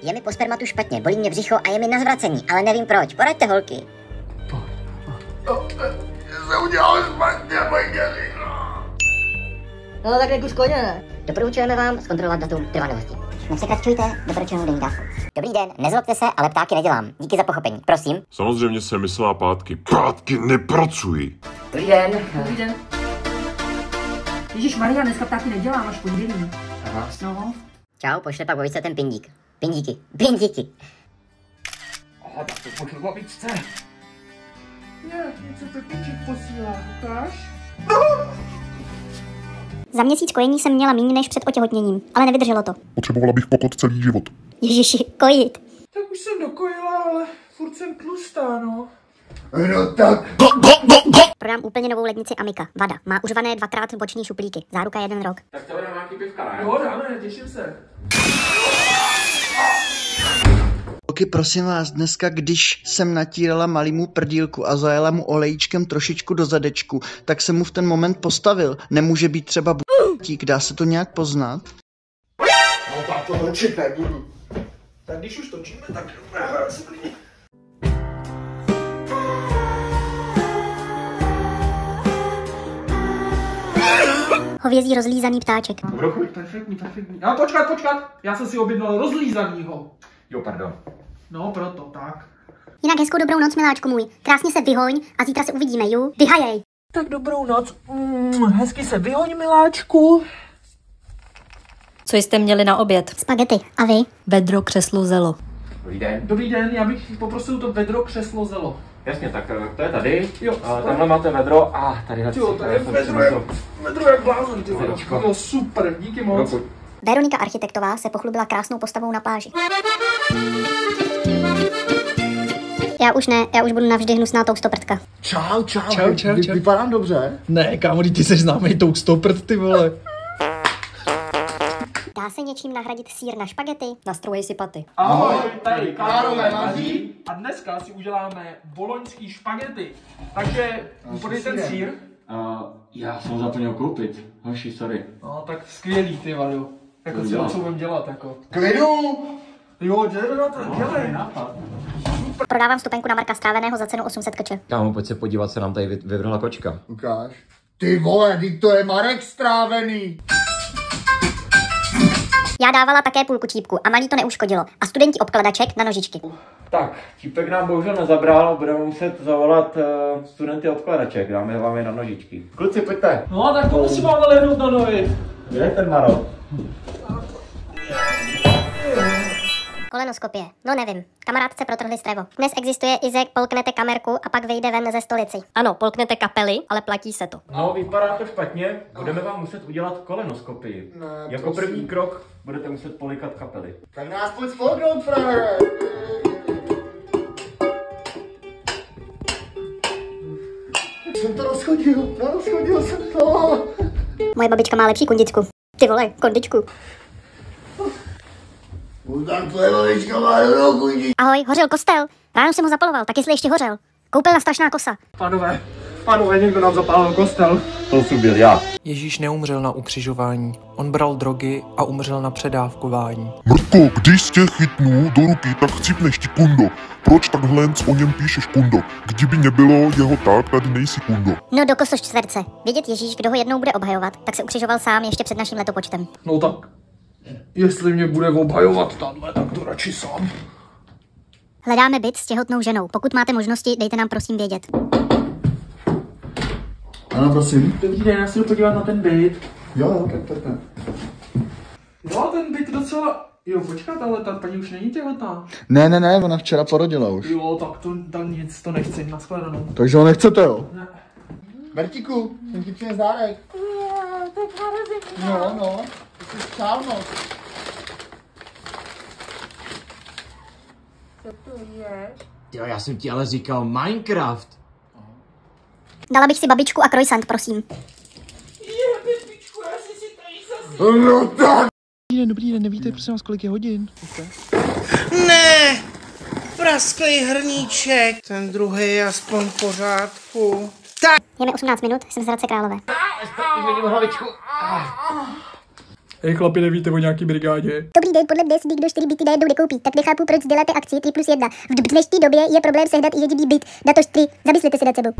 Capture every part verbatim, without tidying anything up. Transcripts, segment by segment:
Je mi po spermatu špatně, bolí mě břicho a je mi na zvracení, ale nevím proč. Poraďte, holky. Se udělal špatně, Michaeli. No tak jak už koně, ne? Doporučujeme vám zkontrolovat datum trvanlivosti. Nepřekračujte doporučenou denní dávku. Dobrý den, nezlobte se, ale ptátky nedělám. Díky za pochopení, prosím. Samozřejmě jsem myslela pátky. Pátky nepracují. Dobrý den. Dobrý den. Ježišmarja, dneska ptáky nedělám, až pondělí. Aha. No. Čau, pošle pak Vojce ten pindík. Pindíky, pindíky. Aha, tak to pošlu babičce. Ne, něco Pepiček posílá, ukáž? Za měsíc kojení jsem měla méně než před otěhotněním, ale nevydrželo to. Potřebovala bych pokot celý život. Ježiši, kojit. Tak už jsem dokojila, ale furt jsem tlustá, no. No tak. Prodám úplně novou lednici Amica. Vada. Má užvané dvakrát boční šuplíky. Záruka jeden rok. Tak to bude nějaký pivka, ne? Jo, dáme, těším se. Oky, prosím vás, dneska, když jsem natírala malýmu prdílku a zajela mu olejčkem trošičku do zadečku, tak jsem mu v ten moment postavil. Nemůže být třeba b***tík, dá se to nějak poznat? No tak to točit nebudu. Tak když už točíme, tak se klidně. Hovězí rozlízaný ptáček. Dobrou chuť, perfektní, perfektní. A počkat, počkat, já jsem si objednal rozlízanýho. Jo, pardon. No, proto, tak. Jinak hezkou dobrou noc, miláčku můj. Krásně se vyhoň a zítra se uvidíme, ju. Vyhajej. Tak dobrou noc. Mm, hezky se vyhoň, miláčku. Co jste měli na oběd? Spagety. A vy? Vedro, křeslo, zelo. Dobrý den. Dobrý den, já bych poprosil to vedro, křeslo, zelo. Jasně, tak to je tady. Jo, A tamhle máte vedro a tadyhle. Jo, tady je vedro, jak, vedro jak blázen, ty vole. Jo, super, díky moc. Veronika Architektová se pochlubila krásnou postavou na pláži. Já už ne, já už budu navždy hnusná toustoprtka. Čau, čau, Čau, čau, Vy, čau. vypadám dobře? Ne, kámo, ty jsi známej toustoprd, ty vole. Dá se něčím nahradit sýr na špagety? Nastruhej si paty. Ahoj, tady Karolé Mazí a dneska si uděláme boloňský špagety. Takže podej ten sýr. Uh, já jsem zapomněl koupit. Hoši, sorry. No tak skvělý, ty vado. Jako co, dělat? co budem dělat, jako. Klidu! Jo, dělej na to, dělej. Prodávám vstupenku na Marka Stráveného za cenu osm set kč. Kámo, pojď se podívat, se nám tady vy- vyvrhla kočka. Ukáž. Ty vole, teď to je Marek Strávený. Já dávala také půlku čípku a malý to neuškodilo. A studenti obkladaček na nožičky. Tak, típek nám bohužel nezabral, budeme muset zavolat uh, studenty odkladaček, dáme vám je na nožičky. Kluci, pojďte. No tak to musím ale lehnout na nohy. Kde je ten Maro? Kolenoskopie. No nevím. Kamarádce protrhli strevo. Dnes existuje Izek, polknete kamerku a pak vyjde ven ze stolici. Ano, polknete kapely, ale platí se to. No, vypadá to špatně, budeme vám muset udělat kolenoskopii. Ne, Jako prosím. první krok budete muset polikat kapely. Tak nás pojď spolknout, frajere. Jsem to rozchodil, rozchodil jsem to. Moje babička má lepší kundicku. Ty vole, kondičku. Tak tvoje babička má dobrou kundí. Ahoj, hořel kostel. Ráno jsem ho zapaloval, tak jestli ještě hořel. Koupelna strašná kosa. Pánové, pánové, někdo nám zapálil kostel. To jsem byl já. Ježíš neumřel na ukřižování. On bral drogy a umřel na předávkování. Mrtko, když tě chytnu do ruky, tak chcípneš ti kundo. Proč takhle o něm píšeš kundo? Kdyby nebylo jeho tak, tady nejsi kundo. No do kosoš čtverce. Vědět Ježíš, kdo ho jednou bude obhajovat, tak se ukřižoval sám ještě před naším letopočtem. No tak, jestli mě bude obhajovat tahle, tak to radši sám. Hledáme byt s těhotnou ženou. Pokud máte možnosti, dejte nám prosím vědět. Ano, prosím. Dobrý den, já se jdu podívat na ten byt. Jo, tak pojďme. No ten byt docela... Jo, počkat, ale ta paní už není těhotná. Ne, ne, ne, ona včera porodila už. Jo, tak to, to nic, to nechci, nashledanou. Takže ho nechcete, jo? Ne. Bertíku, jsem ti přines dárek. No, no, to jsi přál moc. Jo, já jsem ti ale říkal Minecraft. Dala bych si babičku a croissant, prosím. Je, Pepičku, já si si tady zase... No tak. Dobrý den, dobrý den, nevíte, prosím vás, kolik je hodin? Ne, prasklý hrníček, ten druhý je aspoň v pořádku. Tak. Je mi osmnáct minut, jsem z Hradce Králové. Hej chlapi, nevíte o nějaký brigádě? Dobrý den, podle mě si nikdo čtyři byty najednou nekoupí, tak nechápu, proč děláte akci tři plus jedna. V dnešní době je problém sehnat i jediný byt, na to tři. Zamyslete se nad sebou.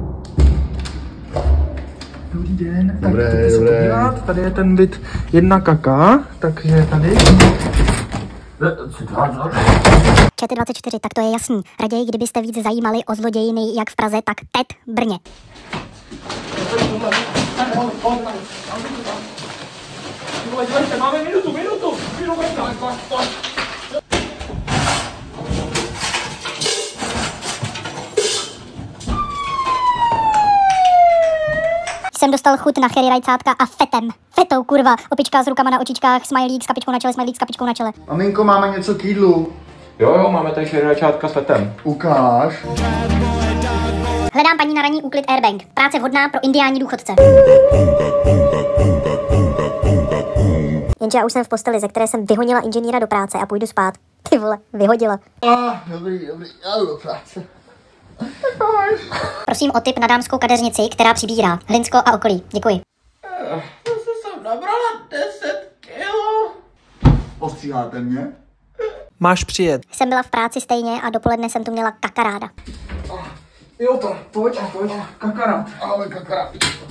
Dobrý den, Dobré, tak se dobré. podívat, tady je ten byt jedna kaka, takže tady. Čete dvacet čtyři, tak to je jasný. Raději, kdybyste víc zajímali o zlodějiny jak v Praze, tak teď Brně. Máme minutu, minutu, minutu, Jsem dostal chuť na cherry rajcátka a fetem. Fetou, kurva. Opička s rukama na očičkách, smajlík s kapičkou na čele, smajlík s kapičkou na čele. Maminko, máme něco k jídlu. Jo, jo, máme tady šeriačátka s fetem. Ukáž. Hledám paní na ranní úklid Airbank. Práce vhodná pro indiální důchodce. Jenže já už jsem v posteli, ze které jsem vyhonila inženýra do práce a půjdu spát. Ty vole, vyhodila. Ah, dobrý, dobrý, já jdu do práce. Prosím o tip na dámskou kadeřnici, která přibírá. Hlinsko a okolí. Děkuji. Zase jsem nabrala deset kilo. Ostříháte mě? Máš přijet. Jsem byla v práci stejně a dopoledne jsem tu měla kakaráda. Jo, to, pojď, pojď, kakarát. Ahoj, kakarát.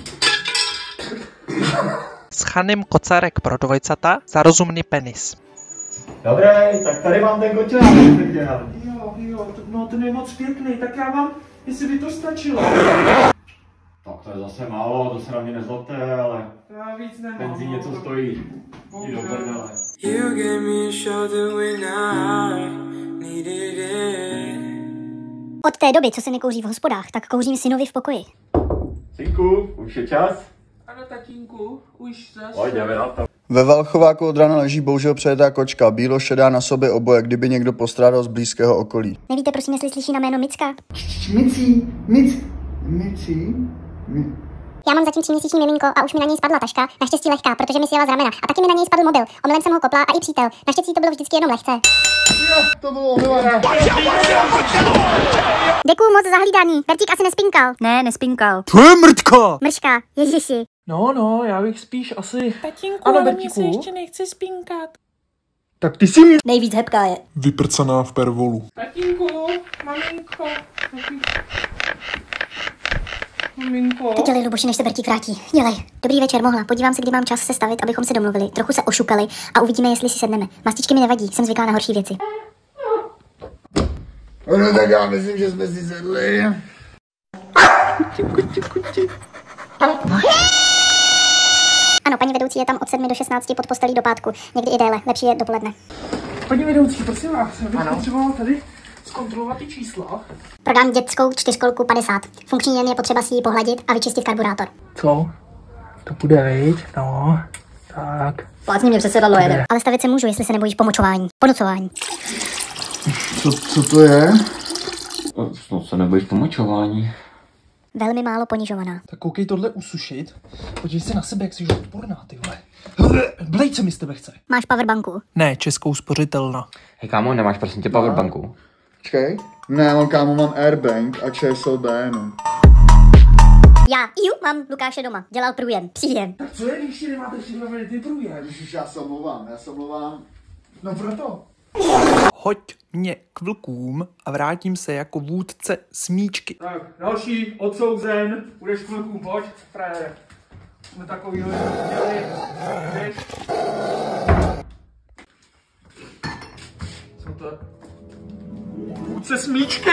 S Chanem Kocarek pro dvojcata za rozumný penis. Dobré, tak tady mám ten kočárek. Jo, jo, no ten je moc pěkný, tak já vám, jestli by to stačilo. Tak to je zase málo, to se na mě nezlobte, ale Já víc nemám. benzín něco stojí. Jdi do prdele. Od té doby, co se nekouří v hospodách, tak kouřím synovi v pokoji. Synku, už je čas? Ano, tatínku, už zase. Pojď, jdeme na to. Ve Valchováku od rána leží bohužel přejetá kočka, bílo-šedá na sobě oboje, kdyby někdo postrádal z blízkého okolí. Nevíte, prosím, jestli slyší na jméno Micka? Micí, mic, micí, mi. Já mám zatím tříměsíční miminko a už mi na něj spadla taška, naštěstí lehká, protože mi sjela z ramena. A taky mi na něj spadl mobil. Omylem jsem ho kopla a i přítel. Naštěstí to bylo vždycky jenom lehce. Jo, to bylo omylem. Děkuju moc za hlídání. Bertík asi nespinkal. Ne, nespinkal. To je mrtka! Mrška, ježiši. No, no, já bych spíš asi... Tatínku, Ano, ale mě Bertíku? se ještě nechce spínkat. Tak ty si mě... Nejvíc hebká je. Vyprcaná v pervolu. Tatínku, maminko, maminko. Teď dělej, Luboši, než se Bertík vrátí. Dělej. Dobrý večer, mohla. Podívám se, kdy mám čas se stavit, abychom se domluvili. Trochu se ošukali a uvidíme, jestli si sedneme. Mastičky mi nevadí, jsem zvyklá na horší věci. No tak já myslím, že jsme si sedli. Ano, paní vedoucí je tam od sedmi do šestnácti pod postelí do pátku. Někdy i déle, lepší je dopoledne. Paní vedoucí, prosím vás, já bych potřeboval tady zkontrolovat ty čísla. Prodám dětskou čtyřkolku padesát. Funkční jen je potřeba si ji pohladit a vyčistit karburátor. Co? To bude, viď? No, tak. Plácni mě přesedadlo jede. Ale stavit se můžu, jestli se nebojíš pomočování. Ponocování. Co, co to je? No, se nebojíš pomočování. Velmi málo ponižovaná. Tak koukej tohle usušit. Podívej se na sebe, jak jsi odporná, ty vole. Blej, co mi z tebe chce. Máš powerbanku? Ne, Českou spořitelna. Hej kámo, nemáš prosím tě powerbanku? Počkej. Ne, mám kámo, mám Airbank a ČSOB jenom. Já, ju, mám Lukáše doma. Dělal průjem. Příjem. Tak co je, když ti nemáte všechno ty průjem? Ježiš, já se omlouvám, já se omlouvám. No proto. Hoď mě k vlkům a vrátím se jako vůdce smíčky. Tak, další odsouzen. Budeš chvilku, pojď, frére. Jsme takovýhle děli. Jdeš. Co to je? Vůdce smíčky!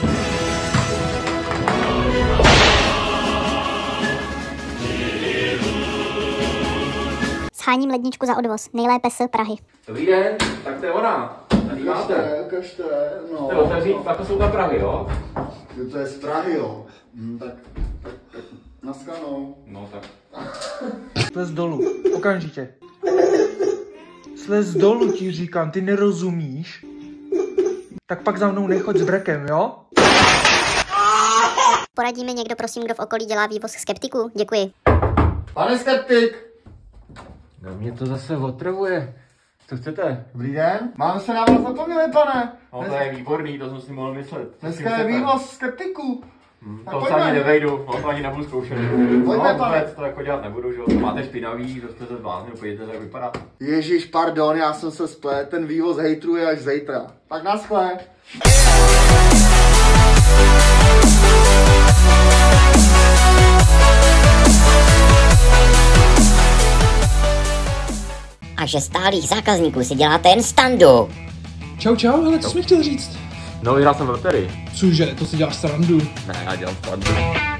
Sháním ledničku za odvoz. Nejlépe z Prahy. Dobrý den, tak to je ona. Tady máte. Ukažte, no. To je otevřít, tak to jsou ta Prahy, jo? Jo, to je z Prahy, jo. Hm, tak, tak, tak, naskanou. No tak. Slez dolů, okamžitě. Slez dolů, ti říkám, ty nerozumíš? Tak pak za mnou nechoď s brekem, jo? Poradí mi někdo, prosím, kdo v okolí dělá vývoz skeptiků? Děkuji. Pane skeptik! No mě to zase otravuje. Co chcete? Dobrý den. Máme se na vás zapomněli, pane. No to je výborný, to jsem si mohl myslet. Dneska je vývoz skeptiků. Hmm, to se ani nevejdu, no to ani nebudu zkoušet. Pojďme, No, pane. vůbec to jako dělat nebudu, že jo, to máte špinavý, že jste se zbláznil, pojďte se, jak vypadá. Ježíš, pardon, já jsem se splet, ten vývoz hejtrů je až zítra. Tak naschle. A že stálých zákazníků si děláte jen standu. Čau, čau, hele, co jsi mi chtěl říct? No, vyhrál jsem v loterii. Cože, to si děláš srandu. Ne, já dělám srandu.